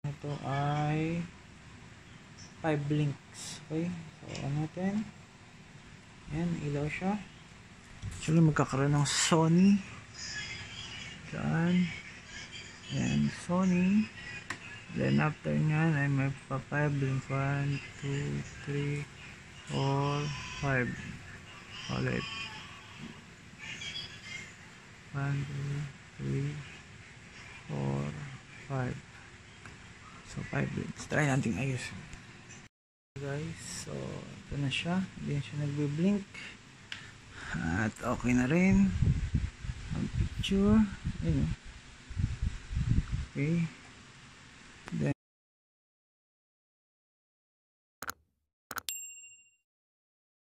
Ito ay 5 blinks. Okay, so ano natin, yan, ilaw siya. Actually magkakaroon ng Sony dyan, and Sony, then after nyan ay may pa 5 blinks, 1, 2, 3, 4, 5 ulit, 1, 2, 3, 4, 5. So 5 blinks. Try natin ayos guys. So ito na siya, hindi na siya nagbe-blink at okay na rin ang picture. Ayun. Okay.